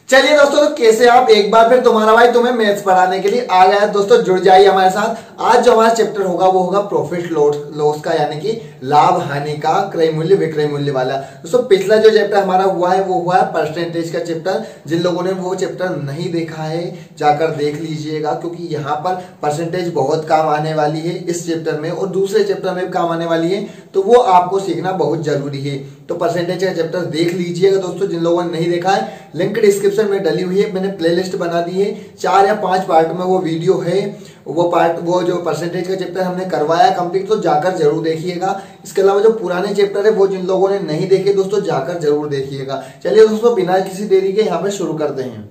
चलिए दोस्तों, तो कैसे आप एक बार फिर तुम्हारा भाई तुम्हें मैथ्स पढ़ाने के लिए आ गया है। दोस्तों जुड़ जाइए हमारे साथ। आज जो हमारा चैप्टर होगा वो होगा प्रॉफिट लॉस का, यानी कि लाभ हानि का, क्रय मूल्य विक्रय मूल्य वाला। दोस्तों पिछला जो चैप्टर हमारा हुआ है वो हुआ है परसेंटेज का चैप्टर। जिन लोगों ने वो चैप्टर नहीं देखा है जाकर देख लीजिएगा, क्योंकि यहाँ पर परसेंटेज बहुत काम आने वाली है इस चैप्टर में और दूसरे चैप्टर में भी काम आने वाली है, तो वो आपको सीखना बहुत जरूरी है। तो परसेंटेज का चैप्टर देख लीजिएगा दोस्तों, जिन लोगों ने नहीं देखा है। लिंक डिस्क्रिप्शन में डली हुई है, मैंने प्लेलिस्ट बना दी है, 4 या 5 पार्ट में वो वीडियो है। वो जो परसेंटेज का चैप्टर हमने करवाया कंप्लीट, तो जाकर जरूर देखिएगा। इसके अलावा जो पुराने चैप्टर है वो जिन लोगों ने नहीं देखे दोस्तों जाकर जरूर देखिएगा। चलिए दोस्तों बिना किसी देरी के यहाँ पे शुरू करते हैं।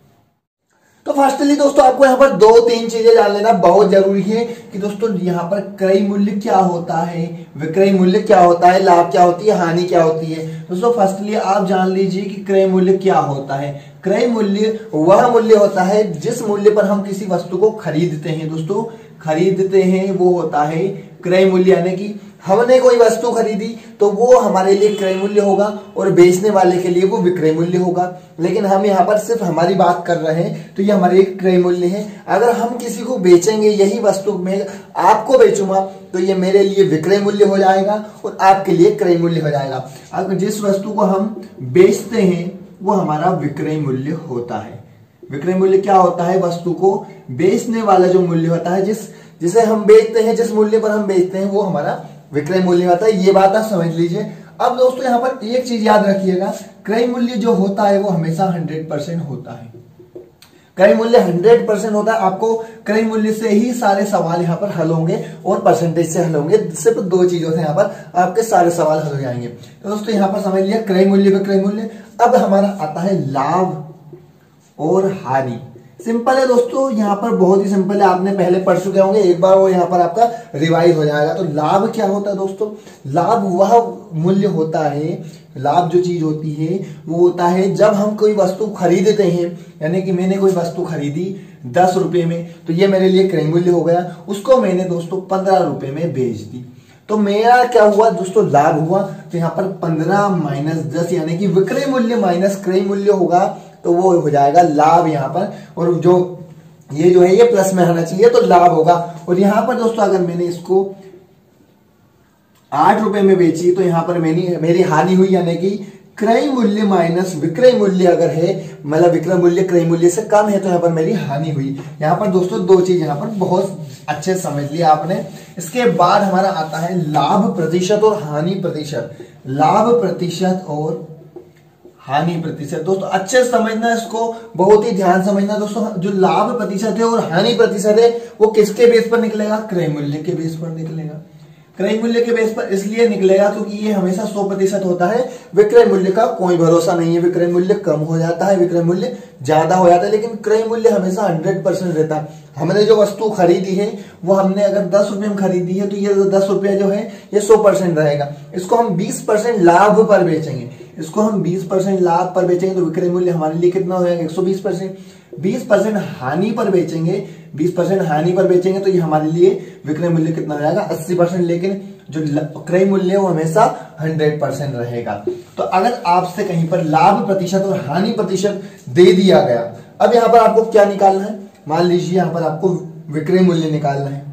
तो फर्स्टली दोस्तों आपको यहाँ पर 2-3 चीजें जान लेना बहुत जरूरी है कि दोस्तों यहाँ पर क्रय मूल्य क्या होता है, विक्रय मूल्य क्या होता है, लाभ क्या होती है, हानि क्या होती है। दोस्तों फर्स्टली आप जान लीजिए कि क्रय मूल्य क्या होता है। क्रय मूल्य वह मूल्य होता है जिस मूल्य पर हम किसी वस्तु को खरीदते हैं। दोस्तों खरीदते हैं वो होता है क्रय मूल्य, यानी कि हमने कोई वस्तु खरीदी तो वो हमारे लिए क्रय मूल्य होगा और बेचने वाले के लिए वो विक्रय मूल्य होगा। लेकिन हम यहाँ पर सिर्फ हमारी बात कर रहे हैं तो ये हमारे क्रय मूल्य है। अगर हम किसी को बेचेंगे, यही वस्तु में आपको बेचूंगा तो ये मेरे लिए विक्रय मूल्य हो जाएगा और आपके लिए क्रय मूल्य हो जाएगा। अगर जिस वस्तु को हम बेचते हैं वो हमारा विक्रय मूल्य होता है। विक्रय मूल्य क्या होता है? वस्तु को बेचने वाला जो मूल्य होता है, जिसे हम बेचते हैं, जिस मूल्य पर हम बेचते हैं वो हमारा विक्रय मूल्य होता है। ये बात आप समझ लीजिए। अब दोस्तों यहाँ पर एक चीज याद रखिएगा, क्रय मूल्य जो होता है वो हमेशा 100% होता है। क्रय मूल्य 100% होता है। आपको क्रय मूल्य से ही सारे सवाल यहाँ पर हल होंगे और परसेंटेज से हल होंगे। सिर्फ 2 चीजों से यहाँ पर आपके सारे सवाल हल हो जाएंगे। तो दोस्तों यहाँ पर समझ लिया क्रय मूल्य विक्रय मूल्य। अब हमारा आता है लाभ और हानि। सिंपल है दोस्तों, यहाँ पर बहुत ही सिंपल है, आपने पहले पढ़ चुके होंगे, एक बार वो यहाँ पर आपका रिवाइज हो जाएगा। तो लाभ क्या होता है दोस्तों? लाभ वह मूल्य होता है, लाभ जो चीज होती है वो होता है जब हम कोई वस्तु खरीदते हैं, यानी कि मैंने कोई वस्तु खरीदी 10 रुपए में तो ये मेरे लिए क्रय मूल्य हो गया। उसको मैंने दोस्तों 15 रुपए में बेच दी तो मेरा क्या हुआ दोस्तों? लाभ हुआ। तो यहाँ पर 15 माइनस 10 यानी कि विक्रय मूल्य माइनस क्रय मूल्य होगा, तो वो हो जाएगा लाभ यहाँ पर। और जो है ये प्लस में आना चाहिए तो लाभ होगा। और यहाँ पर दोस्तों अगर मैंने इसको 8 रुपए में बेची तो यहाँ पर मेरी हानि हुई, यानी कि क्रय मूल्य माइनस विक्रय मूल्य अगर है, मतलब विक्रय मूल्य क्रय मूल्य से कम है तो यहाँ पर मेरी हानि हुई। यहाँ पर दोस्तों 2 चीज यहाँ पर बहुत अच्छे समझ लिया आपने। इसके बाद हमारा आता है लाभ प्रतिशत और हानि प्रतिशत। लाभ प्रतिशत और हानि प्रतिशत। दोस्तों अच्छे समझना, इसको बहुत ही ध्यान समझना। दोस्तों जो लाभ प्रतिशत है और हानि प्रतिशत है वो किसके बेस पर निकलेगा? क्रय मूल्य के बेस पर निकलेगा। क्रय मूल्य के बेस पर इसलिए निकलेगा क्योंकि ये हमेशा 100% होता है। विक्रय मूल्य का कोई भरोसा नहीं है, विक्रय मूल्य कम हो जाता है, विक्रय मूल्य ज्यादा हो जाता है, लेकिन क्रय मूल्य हमेशा 100% रहता है। हमने जो वस्तु खरीदी है वो हमने अगर 10 रुपए में खरीदी है तो ये 10 रुपया जो है ये 100% रहेगा। इसको हम 20% लाभ पर बेचेंगे, इसको हम 20% लाभ पर बेचेंगे तो विक्रय मूल्य हमारे लिए कितना हो जाएगा? 120%। 20% हानि पर बेचेंगे, 20% हानि पर बेचेंगे तो ये हमारे लिए विक्रय मूल्य कितना हो जाएगा? 80%। लेकिन जो क्रय मूल्य है वो हमेशा 100% रहेगा। तो अगर आपसे कहीं पर लाभ प्रतिशत और हानि प्रतिशत दे दिया गया, अब यहाँ पर आपको क्या निकालना है? मान लीजिए यहाँ पर आपको विक्रय मूल्य निकालना है,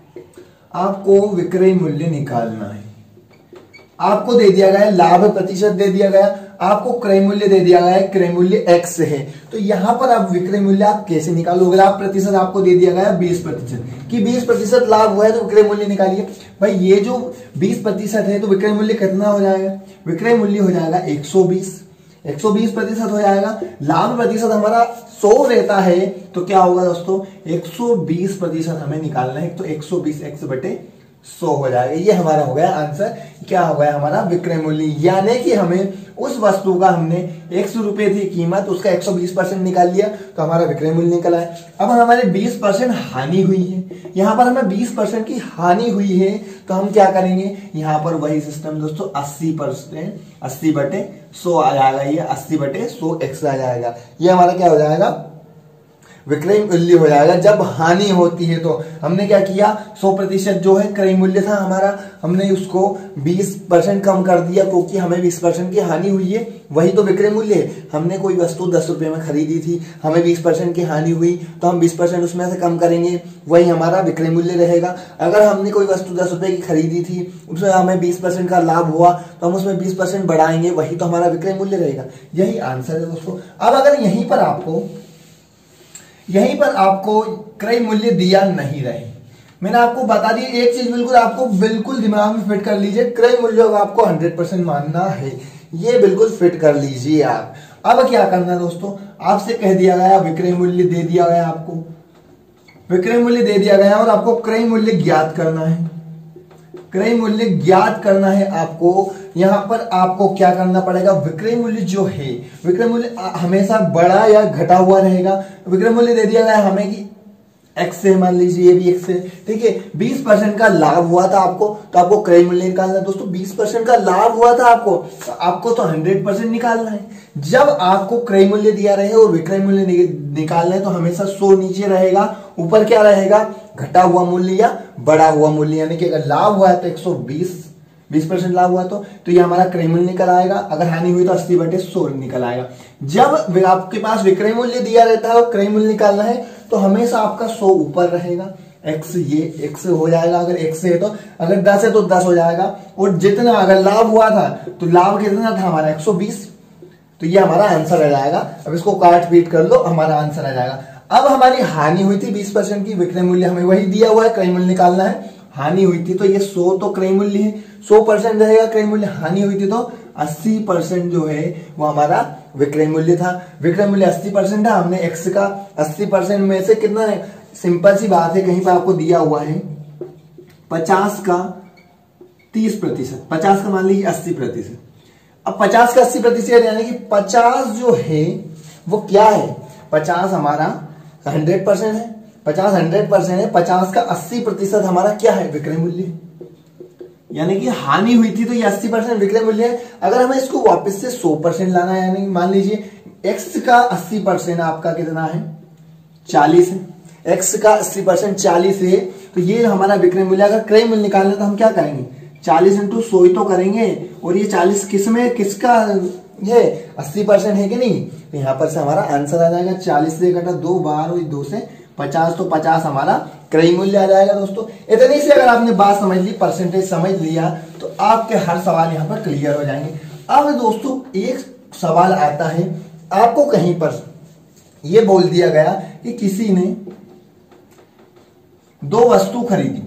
आपको विक्रय मूल्य निकालना है। आपको दे दिया गया है लाभ प्रतिशत, दे दिया गया आपको क्रय मूल्य, दे दिया गया है क्रय मूल्य X है। तो यहाँ पर आप विक्रय मूल्य आप कैसे निकालोगे? लाभ प्रतिशत आपको दे दिया गया 20% कि 20% लाभ हुआ है तो विक्रय मूल्य निकालिए। भाई ये जो 20% है तो विक्रय मूल्य कितना हो जाएगा? विक्रय मूल्य हो जाएगा 120% हो जाएगा। लाभ प्रतिशत हमारा 100 रहता है तो क्या होगा दोस्तों? 120% हमें निकालना है, तो 120x/100 हो जाएगा। ये हमारा हो गया आंसर। क्या हो गया हमारा? विक्रय मूल्य। यानी कि हमें उस वस्तु का हमने 100 रुपए थी कीमत, उसका 120% निकाल लिया तो हमारा विक्रय मूल्य निकला है। अब हमारे 20% हानि हुई है, यहाँ पर हमें 20% की हानि हुई है तो हम क्या करेंगे? यहाँ पर वही सिस्टम दोस्तों 80%, 80/100 आ जाएगा। ये 80/100 एक्स्ट्रा आ जाएगा। ये हमारा क्या हो जाएगा? विक्रय मूल्य हो जाएगा। जब हानि होती है तो हमने क्या किया, 100% जो है क्रय मूल्य था हमारा, हमने उसको 20% कम कर दिया क्योंकि हमें 20% की हानि हुई है, वही तो विक्रय मूल्य है। हमने कोई वस्तु 10 रुपए में खरीदी थी, हमें 20% की हानि हुई तो हम 20% उसमें से कम करेंगे, वही हमारा विक्रय मूल्य रहेगा। अगर हमने कोई वस्तु 10 रुपए की खरीदी थी, उसमें हमें 20% का लाभ हुआ तो हम उसमें 20% बढ़ाएंगे, वही तो हमारा विक्रय मूल्य रहेगा। यही आंसर है दोस्तों। अब अगर यहीं पर आपको क्रय मूल्य दिया नहीं रहे, मैंने आपको बता दी एक चीज, बिल्कुल दिमाग में फिट कर लीजिए, क्रय मूल्य आपको 100% मानना है, ये बिल्कुल फिट कर लीजिए आप। अब क्या करना है दोस्तों, आपसे कह दिया गया विक्रय मूल्य दे दिया गया, आपको विक्रय मूल्य दे दिया गया और आपको क्रय मूल्य ज्ञात करना है। क्रय मूल्य ज्ञात करना है आपको। यहां पर आपको क्या करना पड़ेगा, विक्रय मूल्य जो है, विक्रय मूल्य हमेशा बड़ा या घटा हुआ रहेगा। विक्रय मूल्य दे दिया गया हमें कि एक्स है, मान लीजिए ये भी एक्स है, ठीक है। 20% का लाभ हुआ था आपको, तो आपको क्रय मूल्य निकालना है दोस्तों। 20% का लाभ हुआ था आपको तो 100% निकालना है। जब आपको क्रय मूल्य दिया रहे और विक्रय मूल्य निकालना है तो हमेशा 100 नीचे रहेगा, ऊपर क्या रहेगा, घटा हुआ मूल्य या बढ़ा हुआ मूल्य। यानी कि अगर लाभ हुआ है तो 20% लाभ हुआ तो ये हमारा क्रय मूल्य निकल आएगा। अगर हानि हुई तो 80/100 निकल आएगा। जब आपके पास विक्रय मूल्य दिया रहता है और क्रय मूल्य निकालना है तो हमेशा आपका 100 ऊपर रहेगा। एक्स, ये एक्स हो जाएगा, अगर एक्स है तो, अगर 10 है तो 10 हो जाएगा। और जितना अगर लाभ हुआ था तो लाभ कितना था हमारा 120, तो ये हमारा आंसर आ जाएगा। अब इसको काट पीट कर लो, हमारा आंसर आ जाएगा। अब हमारी हानि हुई थी 20% की, विक्रय मूल्य हमें वही दिया हुआ है, क्रय मूल्य निकालना है। हानि हुई थी तो ये 100 तो क्रय मूल्य है, 100% रहेगा क्रय मूल्य। हानि हुई थी तो 80% जो है वो हमारा विक्रय मूल्य था। विक्रय मूल्य 80% है, हमने एक्स का 80% में से कितना है, सिंपल सी बात है, कहीं पर आपको दिया हुआ है 50 का 30%, 50 का मान लीजिए 80%। अब 50 का 80% यानी कि 50 जो है वो क्या है, 50 हमारा 100% है, 50 100% है, 50 का 80% हमारा क्या है, विक्रय मूल्य। यानी कि हानि हुई थी तो ये 80% विक्रय मूल्य है। अगर हमें इसको वापस से 100% लाना है, यानी मान लीजिए एक्स का 80% आपका कितना है, 40 है। एक्स का 80% 40 है तो ये हमारा विक्रय मूल्य। अगर क्रय मूल्य निकालना तो हम क्या करेंगे, 40 × 100 ही तो करेंगे। और ये 40 किसका है, 80% है कि नहीं, तो यहां पर से हमारा आंसर आ जाएगा 40 से घटा 2 बार और 2 से 50, तो 50 हमारा क्रय मूल्य आ जाएगा दोस्तों। इतनी से अगर आपने बात समझ ली, परसेंटेज समझ लिया, तो आपके हर सवाल यहाँ पर क्लियर हो जाएंगे। अब दोस्तों एक सवाल आता है, आपको कहीं पर यह बोल दिया गया कि किसी ने 2 वस्तु खरीदी,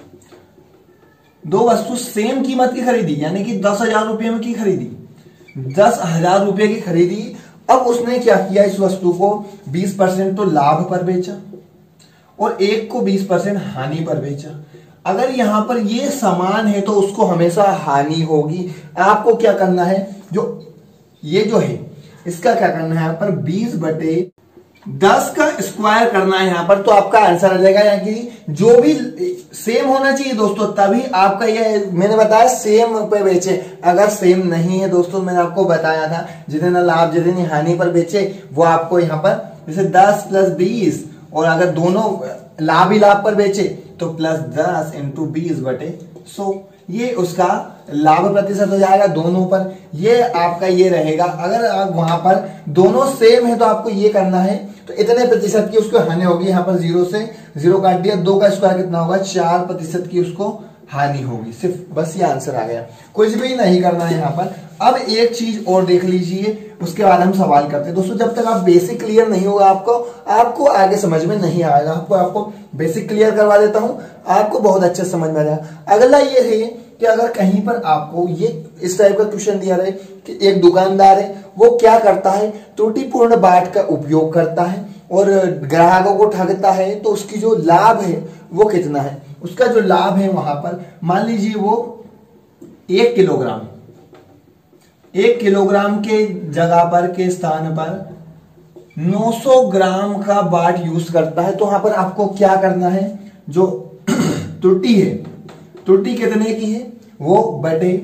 2 वस्तु सेम कीमत की खरीदी, यानी कि 10,000 रुपये में की खरीदी, 10,000 रुपये की खरीदी। अब उसने क्या किया, इस वस्तु को 20% तो लाभ पर बेचा और एक को 20% हानि पर बेचा। अगर यहां पर ये समान है तो उसको हमेशा हानि होगी। आपको क्या करना है, ये जो है इसका क्या करना है, यहां पर 20/10 का स्क्वायर करना है यहां पर, तो आपका आंसर आ जाएगा। यानी कि जो भी सेम होना चाहिए दोस्तों, तभी आपका ये, मैंने बताया सेम पे बेचे। अगर सेम नहीं है दोस्तों, मैंने आपको बताया था जितना लाभ जितनी हानि पर बेचे वो आपको यहाँ पर जैसे 10 + 20, और अगर दोनों लाभ ही लाभ पर बेचे तो +10 × 20/100, ये उसका लाभ प्रतिशत हो जाएगा दोनों पर। ये आपका ये रहेगा। अगर आप वहां पर दोनों सेम है तो आपको ये करना है, तो इतने प्रतिशत की उसको हानि होगी। यहाँ पर 0 से 0 काट दिया, 2 का स्क्वायर कितना होगा, 4% की उसको हानि होगी। सिर्फ बस ये आंसर आ गया, कुछ भी नहीं करना है यहाँ पर। अब एक चीज और देख लीजिए, उसके बाद हम सवाल करते हैं दोस्तों। जब तक आप बेसिक क्लियर नहीं होगा आपको आगे समझ में नहीं आएगा। आपको बेसिक क्लियर करवा देता हूं, आपको बहुत अच्छे समझ में आ जाएगा। अगला ये है कि अगर कहीं पर आपको ये इस टाइप का क्वेश्चन दिया रहे कि एक दुकानदार है, वो क्या करता है, त्रुटिपूर्ण बाट का उपयोग करता है और ग्राहकों को ठगता है, तो उसकी जो लाभ है वो कितना है। उसका जो लाभ है वहां पर मान लीजिए वो 1 किलोग्राम के जगह पर के स्थान पर 900 ग्राम का बाट यूज करता है। तो वहां पर आपको क्या करना है, जो त्रुटि है, त्रुटि कितने की है, वो बटे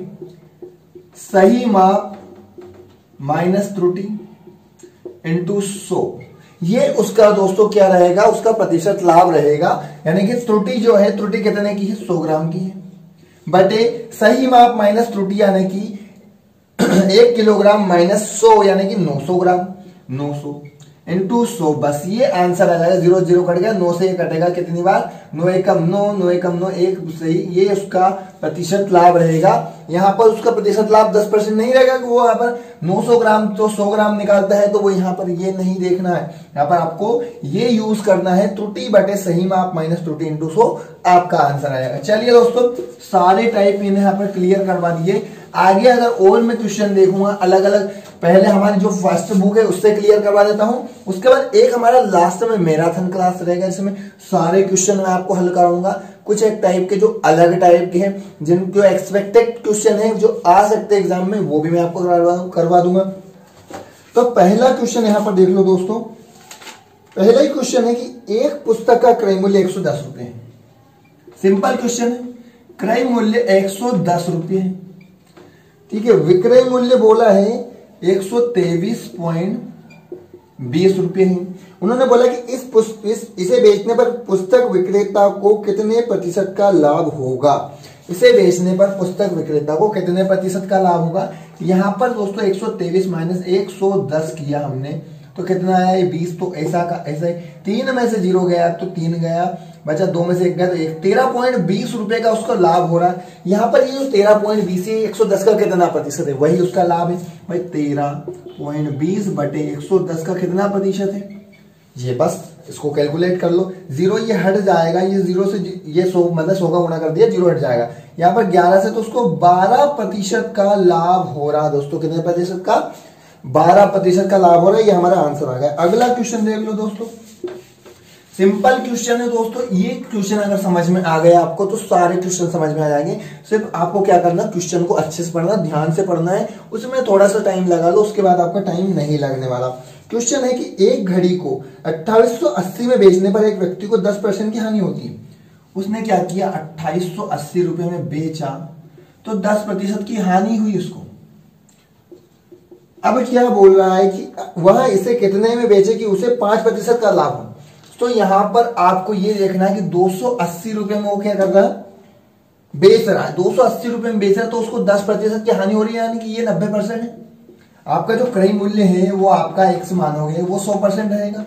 सही माप माइनस त्रुटि × 100। ये उसका दोस्तों क्या रहेगा, उसका प्रतिशत लाभ रहेगा। यानी कि त्रुटि जो है, त्रुटि कितने की है, 100 ग्राम की है, बटे सही माप माइनस त्रुटि यानी कि 1 किलोग्राम माइनस 100 यानी कि 900 ग्राम, 900 इंटू 100, बस ये आंसर आ जाएगा। 0 0 कट गया, 9 से ये कटेगा कितनी बार, 9 एकम 9, 9 एकम 9, 1 सही, ये उसका प्रतिशत लाभ रहेगा। यहाँ पर उसका प्रतिशत लाभ 10% नहीं रहेगा कि वो यहाँ पर 900 ग्राम तो 100 ग्राम निकालता है, तो वो यहाँ पर ये नहीं देखना है। यहाँ पर आपको ये यूज करना है, त्रुटि बटे सही माप माइनस त्रुटि इंटू 100, आपका आंसर आएगा। चलिए दोस्तों, सारे टाइप मैंने यहाँ पर क्लियर करवा दिए। आगे अगर और मैं क्वेश्चन देखूंगा अलग अलग, पहले हमारी जो फर्स्ट बुक है उससे क्लियर करवा देता हूं, उसके बाद एक हमारा लास्ट में मैराथन क्लास रहेगा, जिसमें सारे क्वेश्चन मैं आपको हल कराऊंगा। कुछ एक टाइप के जो अलग टाइप के हैं, जिनको एक्सपेक्टेड क्वेश्चन है जो आ सकते हैं एग्जाम में, वो भी मैं आपको करवा दूंगा। तो पहला क्वेश्चन यहां पर देख लो दोस्तों। पहला ही क्वेश्चन है कि एक पुस्तक का क्रय मूल्य 110 रुपए है। सिंपल क्वेश्चन है, क्रय मूल्य 110 रुपये है, ठीक है। विक्रय मूल्य बोला है 123.20 रुपये है। उन्होंने बोला कि इसे बेचने पर पुस्तक विक्रेता को कितने प्रतिशत का लाभ होगा। इसे बेचने पर पुस्तक विक्रेता को कितने प्रतिशत का लाभ होगा। यहां पर दोस्तों 123 माइनस 110 किया हमने, तो कितना आया, ये 20, तो ऐसा का ऐसा ही, 3 में से 0 गया तो 3 गया, बचा 2 में से 1 गया तो 1, 13.20 रुपए का उसका लाभ हो रहा है। यहाँ पर ये 13.20 है, 110 का कितना प्रतिशत है, वही उसका लाभ है भाई। 13.20 बटे 110 का कितना प्रतिशत है, ये बस इसको कैलकुलेट कर लो। 0 ये हट जाएगा, ये 0 से ये 100 मतलब 100 का गुणा कर दिया, 0 हट जाएगा। यहाँ पर 11 से तो उसको 12% का लाभ हो रहा है दोस्तों। कितने प्रतिशत का, 12% का लाभ हो रहा है। ये हमारा आंसर आ गया। अगला क्वेश्चन देख लो दोस्तों, सिंपल क्वेश्चन है दोस्तों। ये क्वेश्चन अगर समझ में आ गया आपको तो सारे क्वेश्चन समझ में आ जाएंगे। सिर्फ आपको क्या करना, क्वेश्चन को अच्छे से पढ़ना, ध्यान से पढ़ना है, उसमें थोड़ा सा टाइम लगा लो, उसके बाद आपका टाइम नहीं लगने वाला। क्वेश्चन है कि एक घड़ी को 2880 में बेचने पर एक व्यक्ति को 10% की हानि होती है। उसने क्या किया, 2880 रुपए में बेचा तो 10% की हानि हुई उसको। अब क्या बोल रहा है कि वह इसे कितने में बेचे कि उसे 5% का लाभ हो। तो यहां पर आपको ये देखना है कि 280 रुपए में वो क्या कर रहा है, बेच रहा है। 280 रुपए में बेच रहा है, तो उसको 10% की हानि हो रही है, यानी कि ये 90% है। आपका जो क्रय मूल्य है वो आपका x मानोगे वो 100% रहेगा।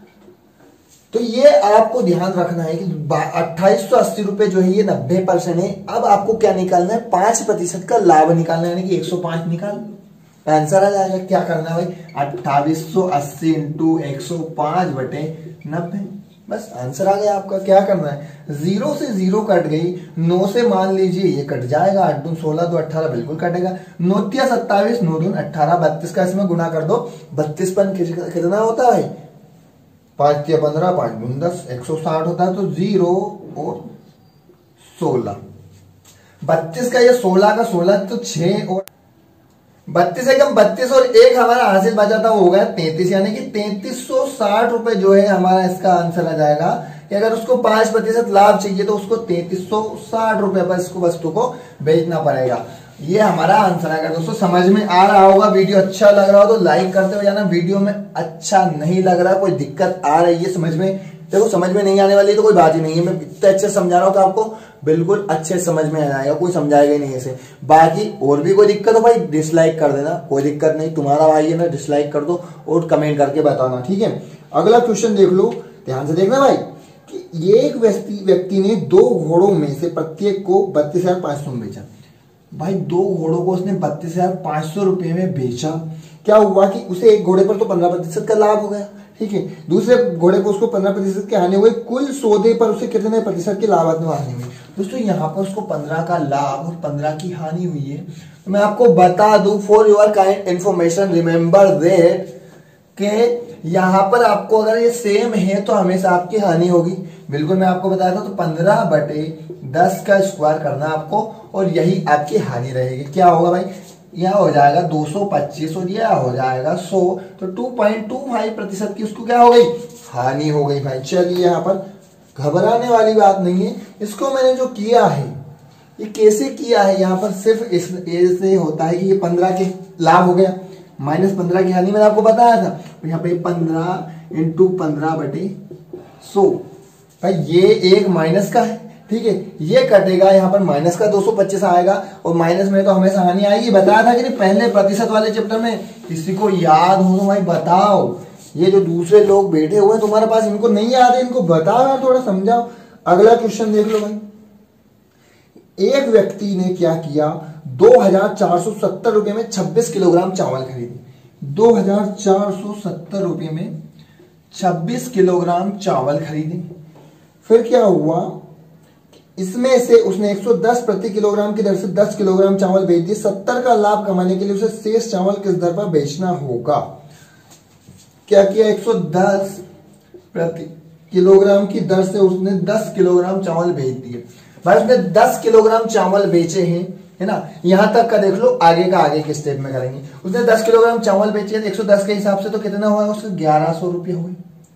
तो ये आपको ध्यान रखना है कि 2880 रुपए जो है ये 90% है। अब आपको क्या निकालना है, 5% का लाभ निकालना है, यानी कि 105 निकाल, आंसर आ जाएगा। क्या करना है भाई, 2880 इंटू 105 बटे 90, बस आंसर आ गया आपका। क्या करना है, 0 से 0 कट गई, 9 से मान लीजिए ये कट जाएगा, 8 दून 16, 2 18 बिल्कुल कटेगा, 9 तिया 27, 9 दून 18, 32 का इसमें गुना कर दो। 32 पन कितना होता है भाई, 5 तिया 15, 5 दून 10, 160 होता है। तो 0 और 16, 32 का ये 16 का 16, तो 6 और 32 एकम 32 और 1 हमारा हासिल बचा था, वो हो गया 33, यानी कि 3360 रुपए जो है हमारा इसका आंसर आ जाएगा। कि अगर उसको 5% लाभ चाहिए तो उसको 3360 रुपए पर इसको वस्तु को बेचना पड़ेगा। ये हमारा आंसर आएगा। दोस्तों समझ में आ रहा होगा, वीडियो अच्छा लग रहा हो तो लाइक करते हो जाना। वीडियो में अच्छा नहीं लग रहा, कोई दिक्कत आ रही है समझ में, देखो समझ में नहीं आने वाली तो कोई बात ही नहीं है। मैं इतने अच्छे समझा रहा हूँ तो आपको बिल्कुल अच्छे समझ में आ जाएगा, कोई समझाएगा ही नहीं ऐसे। बाकी और भी कोई दिक्कत हो भाई डिसलाइक कर देना, कोई दिक्कत नहीं, तुम्हारा भाई है ना, डिसलाइक कर दो और कमेंट करके बताना, ठीक है। अगला क्वेश्चन देख लो, ध्यान से देखना भाई, कि एक व्यक्ति ने 2 घोड़ों में से प्रत्येक को 32,500 में बेचा। भाई 2 घोड़ों को उसने 32,500 रुपए में बेचा। क्या हुआ कि उसे एक घोड़े पर तो 15% का लाभ हो गया, ठीक है। दूसरे घोड़े को उसको 15% की हानि हुई। कुल सौदे पर उसे कितने प्रतिशत की लाभात्मक हानि हुई। दोस्तों यहाँ पर उसको 15 का लाभ और 15 की हानि हुई है। तो मैं आपको बता दूं, for your kind information remember that के यहाँ पर आपको अगर ये सेम है तो हमेशा आपकी हानि होगी। बिल्कुल मैं आपको बताया था, तो 15/10 का स्क्वायर करना आपको और यही आपकी हानि रहेगी। क्या होगा भाई, यह हो जाएगा 225 और यह हो जाएगा 100, तो 2.25% की उसको क्या हो गई, हानि हो गई भाई। चलिए यहाँ पर घबराने वाली बात नहीं है। इसको मैंने जो किया है ये कैसे किया है, यहाँ पर सिर्फ ऐसे होता है कि ये 15 के लाभ हो गया, -15 की हानि मैंने आपको बताया था। यहाँ पे 15 इंटू 15/100। भाई ये एक माइनस का है, ठीक है, ये कटेगा, यहाँ पर माइनस का 225 आएगा, और माइनस में तो हमेशा हानि आएगी। बताया था कि नहीं पहले प्रतिशत वाले चैप्टर में, किसी को याद हो तो भाई बताओ। ये जो दूसरे लोग बैठे हुए हैं तुम्हारे पास, इनको नहीं याद है, इनको बताओ यार, थोड़ा समझाओ। अगला क्वेश्चन देख लो भाई। एक व्यक्ति ने क्या किया, 2470 रुपए में 26 किलोग्राम चावल खरीदे। 2470 रुपए में 26 किलोग्राम चावल खरीदे। फिर क्या हुआ, इसमें से उसने 110 प्रति किलोग्राम की दर से 10 किलोग्राम चावल बेच दिए। 70 का लाभ कमाने के लिए उसे शेष चावल किस दर पर बेचना होगा। क्या किया, 110 प्रति किलोग्राम की दर से उसने 10 किलोग्राम चावल बेच दिए। भाई उसने 10 किलोग्राम चावल बेचे हैं, है ना, यहां तक का देख लो, आगे का आगे के स्टेप में करेंगे। उसने 10 किलोग्राम चावल बेचे, 110 के हिसाब से तो कितना हुआ, उसके 1100 रुपये हुए।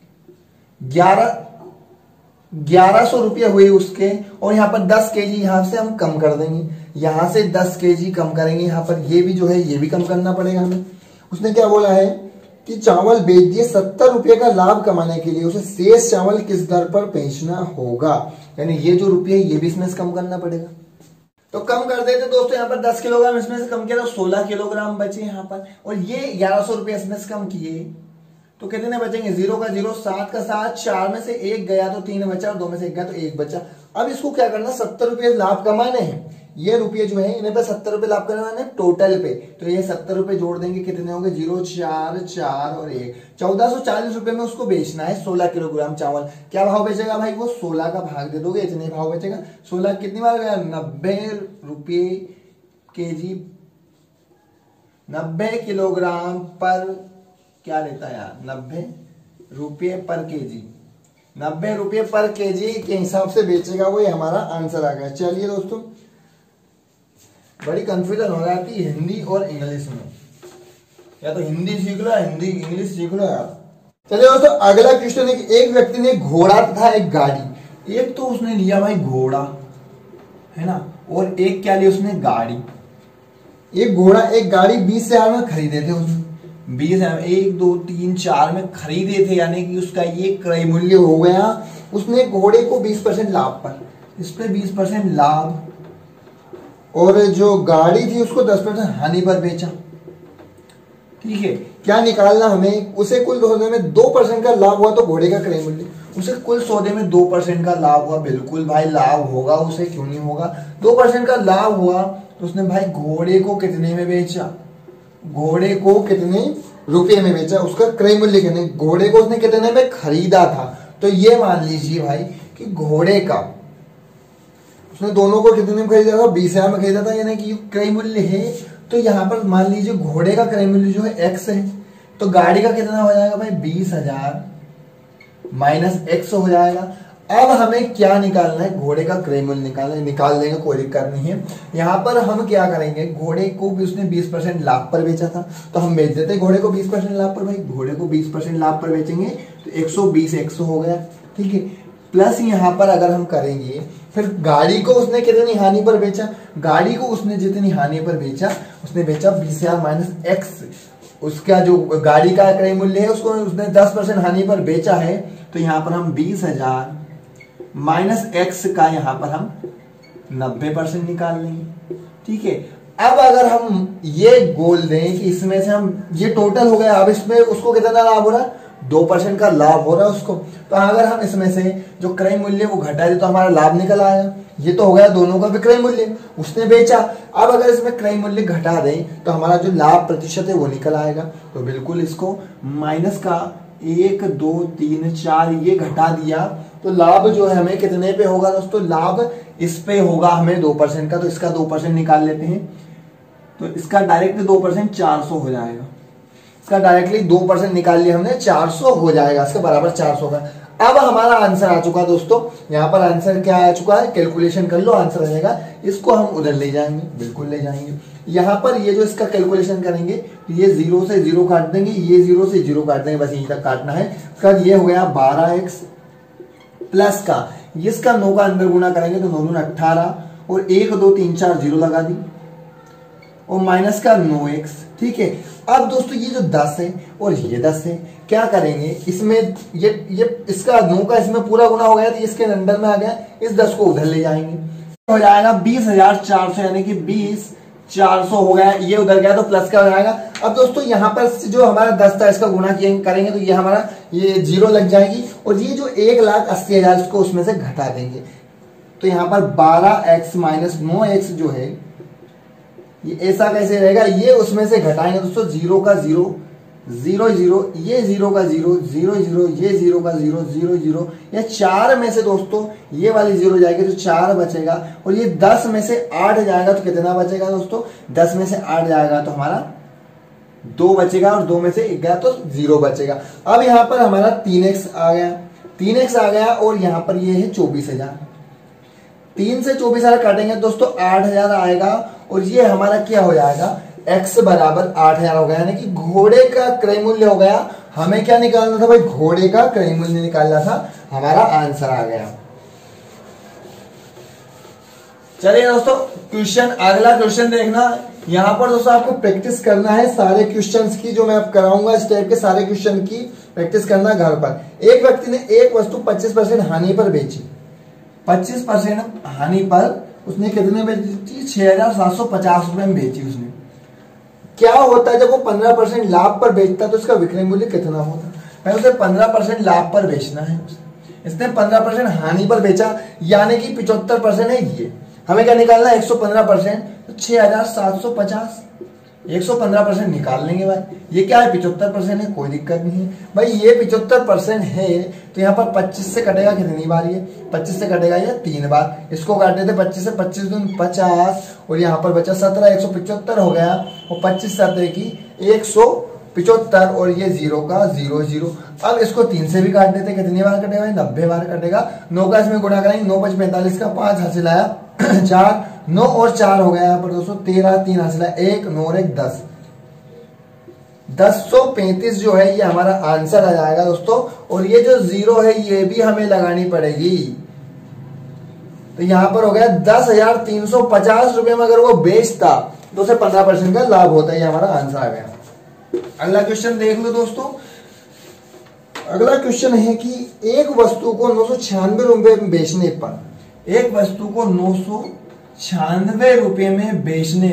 1100 रुपये हुए उसके, और यहाँ पर 10 केजी यहां से हम कम कर देंगे, यहां से 10 केजी कम करेंगे, यहाँ पर ये भी जो है ये भी कम करना पड़ेगा हमें। उसने क्या बोला है कि चावल बेच दिए, 70 रुपये का लाभ कमाने के लिए उसे शेष चावल किस दर पर बेचना होगा। यानी ये जो रुपये ये भी इसमें से कम करना पड़ेगा। तो कम कर देते दोस्तों, यहाँ पर 10 किलोग्राम इसमें से कम किया तो 16 किलोग्राम बचे यहाँ पर, और ये 1100 रुपये इसमें से कम किए तो कितने बचेंगे, 0 का 0, 7 का 7, 4 में से 1 गया तो 3 बचा, और 2 में से 1 गया तो 1 बचा। अब इसको क्या करना, 70 रुपये लाभ कमाने हैं। ये रुपये जो है इन्हें पे 70 रुपये लाभ करवाने टोटल पे, तो ये 70 रुपये जोड़ देंगे, कितने होंगे, 0, 4, 4 और 1, 1440 रुपये में उसको बेचना है 16 किलोग्राम चावल। क्या भाव बेचेगा भाई, वो 16 का भाग दे दोगे, इतने भाव बेचेगा। 16 कितनी बार गया, 90 रुपये केजी, 90 किलोग्राम पर क्या लेता है यार, 90 रुपये पर केजी, 90 रुपये पर केजी के हिसाब से बेचेगा वो, ये हमारा आंसर आ गया। चलिए दोस्तों, बड़ी कंफ्यूजन हो जाती है हिंदी और इंग्लिश में, या तो हिंदी सीख लो, हिंदी इंग्लिश सीख लो यार। चलिए दोस्तों, अगला क्वेश्चन है कि एक व्यक्ति ने घोड़ा तथा एक गाड़ी, एक तो उसने लिया भाई घोड़ा, है ना, और एक क्या लिया उसने, गाड़ी। एक घोड़ा एक गाड़ी 20,000 में खरीदे थे उसने, 20,000 1 2 3 4 में खरीदे थे, यानी कि उसका ये क्रय मूल्य हो गया। उसने घोड़े को 20% लाभ पर, इस पे 20% लाभ, और जो गाड़ी थी उसको 10% हानि पर बेचा। ठीक है, क्या निकालना हमें, उसे कुल सौदे में 2% का लाभ हुआ तो घोड़े का क्रय मूल्य, उसे कुल सौदे में 2% का लाभ हुआ, बिल्कुल भाई लाभ होगा उसे, क्यों नहीं होगा। 2% का लाभ हुआ तो उसने भाई घोड़े को कितने में बेचा, घोड़े को कितने रुपये में बेचा, उसका क्रय मूल्य कितने, घोड़े को उसने कितने में खरीदा था। तो ये मान लीजिए भाई कि घोड़े का उसने दोनों को कितने में खरीदा था, 20,000 में खरीदा था, यानी कि क्रय मूल्य है। तो यहाँ पर मान लीजिए घोड़े का क्रय मूल्य जो है x है, तो गाड़ी का कितना हो जाएगा भाई, 20,000 माइनस x हो जाएगा। अब हमें क्या निकालना है, घोड़े का क्रय मूल्य निकालना है, निकाल देंगे, कोई दिक्कत नहीं है। यहाँ पर हम क्या करेंगे, घोड़े को भी उसने 20% लाभ पर बेचा था, तो हम बेच देते हैं घोड़े को 20% लाभ पर। भाई घोड़े को 20% लाभ पर बेचेंगे तो 120 100 हो गया, ठीक है। प्लस यहाँ पर अगर हम करेंगे, फिर गाड़ी को उसने कितनी हानि पर बेचा, गाड़ी को उसने जितनी हानि पर बेचा, उसने बेचा 20,000 माइनस x, उसका जो गाड़ी का क्रय मूल्य है उसको उसने 10% हानि पर बेचा है, तो यहाँ पर हम 20,000 माइनस x का यहाँ पर हम 90% निकाल लेंगे, ठीक है। अब अगर हम ये बोल दें कि इसमें से हम, ये टोटल हो गया, अब इसमें उसको कितना लाभ हो रहा है, 2% का लाभ हो रहा है उसको। तो अगर हम इसमें से जो क्रय मूल्य वो घटा दे तो हमारा लाभ निकल आया। ये तो हो गया दोनों का विक्रय मूल्य, उसने बेचा। अब अगर इसमें क्रय मूल्य घटा दें तो हमारा जो लाभ प्रतिशत है वो निकल आएगा। तो बिल्कुल इसको माइनस का 1 2 3 4 ये घटा दिया तो लाभ जो है हमें कितने पे होगा दोस्तों, लाभ इस पे होगा हमें 2% का, तो इसका 2% निकाल लेते हैं। तो इसका डायरेक्ट 2% 400 हो जाएगा, इसका डायरेक्टली 2% निकाल लिया हमने, 400 हो जाएगा, इसके बराबर 400 का। अब हमारा आंसर आ चुका दोस्तों, यहाँ पर आंसर क्या आ चुका है, कैलकुलेशन कर लो, आंसर आ जाएगा। इसको हम उधर ले जाएंगे, बिल्कुल ले जाएंगे। यहाँ पर ये जो इसका कैलकुलेशन करेंगे, ये 0 से 0 काट देंगे, ये 0 से 0 काट देंगे, बस यहीं तक काटना है। इसका ये हो गया 12x प्लस का, इसका 9 का अंदर गुना करेंगे तो 9 18, और 1 2 3 4 0 लगा दी, और माइनस का 9x, ठीक है। अब दोस्तों ये जो 10 है और ये 10 है, क्या करेंगे इसमें ये इसका 9 का इसमें पूरा गुना हो गया तो इसके अंदर में आ गया, इस 10 को उधर ले जाएंगे, हो जाएगा 20,400 यानी कि 20,400 हो गया, ये उधर गया तो प्लस का हो जाएगा। अब दोस्तों यहाँ पर जो हमारा 10 था इसका गुना करेंगे तो ये हमारा ये 0 लग जाएगी और ये जो 1,80,000 इसको उसमें से घटा देंगे तो यहाँ पर 12x माइनस 9x जो है ये ऐसा कैसे रहेगा, ये उसमें से घटाएंगे दोस्तों 0 का 0 0 0, ये 0 का 0 0 0, ये 0 का 0 0 0, ये 4 में से दोस्तों ये वाली 0 जाएगी तो 4 बचेगा और ये 10 में से 8 जाएगा तो कितना बचेगा दोस्तों, 10 में से 8 जाएगा तो हमारा 2 बचेगा और 2 में से 1 गया तो 0 बचेगा। अब यहाँ पर हमारा 3x आ गया, 3x आ गया और यहाँ पर ये है 24,000, 3 से 24,000 काटेंगे दोस्तों 8,000 आएगा और ये हमारा क्या हो जाएगा, x बराबर 8,000 हो गया, यानी कि घोड़े का क्रय मूल्य हो गया। हमें क्या निकालना था भाई, घोड़े का क्रय मूल्य निकालना था, हमारा आंसर आ गया। चलिए दोस्तों क्वेश्चन, अगला क्वेश्चन देखना। यहाँ पर दोस्तों आपको प्रैक्टिस करना है सारे क्वेश्चंस की, जो मैं अब कराऊंगा इस टाइप के सारे क्वेश्चन की प्रैक्टिस करना घर पर। एक व्यक्ति ने एक वस्तु 25% हानि पर बेची, 25% हानि पर उसने कितने में बेची, 6,750 रुपए में बेची उसने। क्या होता है जब वो 15% लाभ पर बेचता तो उसका विक्रय मूल्य कितना होता? भाई उसे 15% लाभ पर बेचना है, इसने 15% हानि पर बेचा यानी कि 75% है ये। हमें क्या निकालना है, 115%, तो 6,750, 115% निकाल लेंगे भाई। ये क्या है, 75% है, कोई दिक्कत नहीं है भाई। ये 75% है तो यहाँ पर 25 से कटेगा कितनी बार, ये 25 से कटेगा ये 3 बार। इसको काटे थे 25 से, 25 दूनी 50 और यहाँ पर बचा 17, 175 हो गया और 25 7 की 175 और ये 0 का 0 0। अब इसको 3 से भी काट देते, कितनी बार कटेगा, 90 बार कटेगा। 9 का इसमें गुणा करेंगे, 9 5 45 का 5 हासिल आया 4, 9 और 4 हो गया यहाँ पर दोस्तों 13, 3 हासिल आया 1, 9 और 1 10, 1035 जो है ये हमारा आंसर आ जाएगा दोस्तों। और ये जो 0 है ये भी हमें लगानी पड़ेगी, तो यहाँ पर हो गया 10,350 रुपए में अगर वो बेचता तो उसे 15% का लाभ होता है, ये हमारा आंसर आ गया। अगला क्वेश्चन देख लो दोस्तों। अगला क्वेश्चन है कि एक वस्तु को 996 रुपए में बेचने पर, एक वस्तु को 996 रुपए में बेचने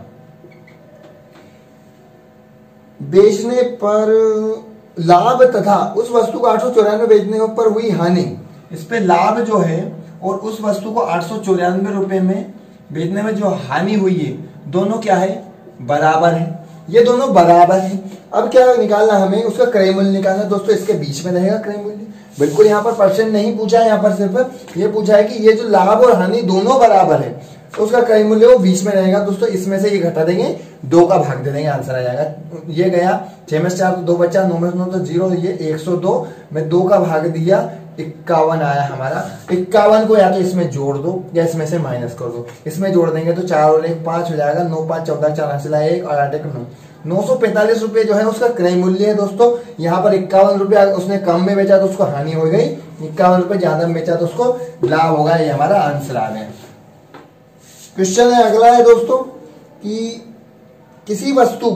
पर लाभ तथा उस वस्तु को 894 बेचने पर हुई हानि, इस पे लाभ जो है और उस वस्तु को 894 रुपए में बेचने में जो हानि हुई है दोनों क्या है, बराबर है। ये दोनों बराबर है। अब क्या निकालना, हमें उसका क्रय मूल्य निकालना है दोस्तों। इसके बीच में रहेगा क्रय मूल्य, बिल्कुल यहाँ पर परसेंट नहीं पूछा है, यहाँ पर सिर्फ ये पूछा है कि ये जो लाभ और हानि दोनों बराबर है तो उसका क्रय मूल्य वो बीच में रहेगा दोस्तों। इसमें से ये घटा देंगे, 2 का भाग दे देंगे, आंसर आ जाएगा। ये गया 6 में से 4 तो 2 बचा, 9 में से 9 तो 0, ये 102 में 2 का भाग दिया 51 आया हमारा। 51 को या तो इसमें जोड़ दो या इसमें से माइनस कर दो। इसमें जोड़ देंगे तो 4 और 1 5 हो जाएगा, 9 5 14, 4 हासिल 1 और 8 1 9, 945 रुपए जो है उसका क्रय मूल्य है दोस्तों। यहाँ पर 51 रुपए उसने कम में बेचा तो उसको हानि हो गई, 51 रुपए ज्यादा में बेचा तो उसको लाभ होगा, ये हमारा आंसर आ गया। क्वेश्चन है अगला है दोस्तों कि किसी वस्तु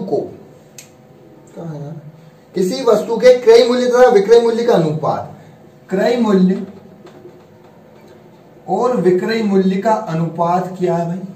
के क्रय मूल्य तथा विक्रय मूल्य का अनुपात, क्रय मूल्य और विक्रय मूल्य का अनुपात क्या है भाई,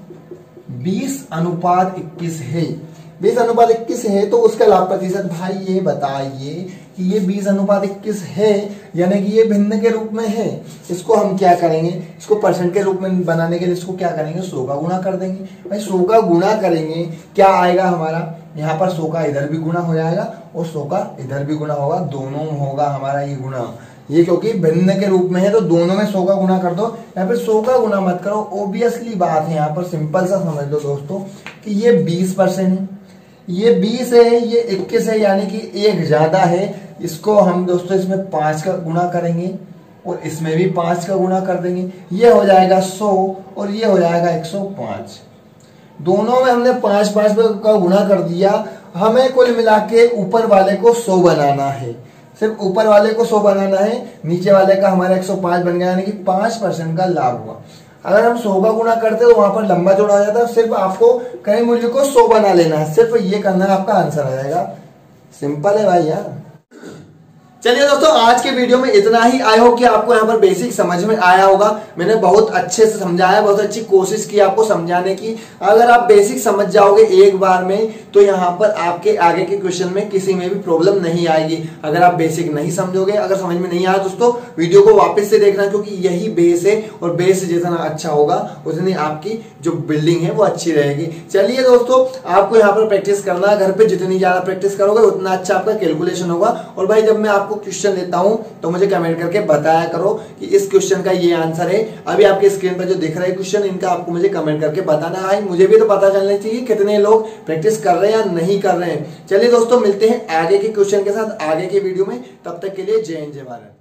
20:21 है। 20:21 है तो उसका लाभ प्रतिशत भाई ये बताइए कि ये 20:21 है यानी कि ये भिन्न के रूप में है। इसको हम क्या करेंगे, इसको परसेंट के रूप में बनाने के लिए इसको क्या करेंगे, 100 का गुणा कर देंगे भाई। 100 का गुणा करेंगे क्या आएगा हमारा, यहाँ पर 100 का इधर भी गुणा हो जाएगा और 100 का इधर भी गुणा होगा, दोनों होगा हमारा ये गुणा। ये क्योंकि भिन्न के रूप में है तो दोनों में 100 का गुणा कर दो, या फिर 100 का गुणा मत करो। ओबियसली बात है, यहाँ पर सिंपल सा समझ लो दोस्तों कि ये 20% है, ये 20 है, ये 21 है, यानी कि एक ज्यादा है। इसको हम दोस्तों इसमें 5 का गुणा करेंगे और इसमें भी 5 का गुणा कर देंगे, ये हो जाएगा 100 और ये हो जाएगा 105। दोनों में हमने 5 का गुणा कर दिया। हमें कुल मिला के ऊपर वाले को 100 बनाना है, सिर्फ ऊपर वाले को 100 बनाना है, नीचे वाले का हमारा 105 बन गया, यानी कि 5% का लाभ हुआ। अगर हम 100 का गुणा करते तो वहां पर लंबा चौड़ा हो जाता है। सिर्फ आपको क्रय मूल्य को 100 बना लेना है, सिर्फ ये करना है, आपका आंसर आ जाएगा। सिंपल है भाई यार। चलिए दोस्तों, आज के वीडियो में इतना ही। आई होप कि आपको यहाँ पर बेसिक समझ में आया होगा। मैंने बहुत अच्छे से समझाया, बहुत अच्छी कोशिश की आपको समझाने की। अगर आप बेसिक समझ जाओगे एक बार में तो यहाँ पर आपके आगे के क्वेश्चन में किसी में भी प्रॉब्लम नहीं आएगी। अगर आप बेसिक नहीं समझोगे, अगर समझ में नहीं आया दोस्तों, वीडियो को वापस से देखना, क्योंकि यही बेस है और बेस जितना अच्छा होगा उतनी आपकी जो बिल्डिंग है वो अच्छी रहेगी। चलिए दोस्तों, आपको यहाँ पर प्रैक्टिस करना है। घर पे जितनी ज्यादा प्रैक्टिस करोगे उतना अच्छा आपका कैलकुलेशन होगा। और भाई जब मैं आपको क्वेश्चन देता हूं तो मुझे कमेंट करके बताया करो कि इस क्वेश्चन का ये आंसर है। अभी आपके स्क्रीन पर जो दिख रहा है क्वेश्चन, इनका आपको मुझे कमेंट करके बताना है। मुझे भी तो पता चलना चाहिए कितने लोग प्रैक्टिस कर रहे हैं या नहीं कर रहे हैं। चलिए दोस्तों, मिलते हैं आगे के क्वेश्चन के साथ आगे के वीडियो में। तब तक के लिए जय हिंद, जय भारत।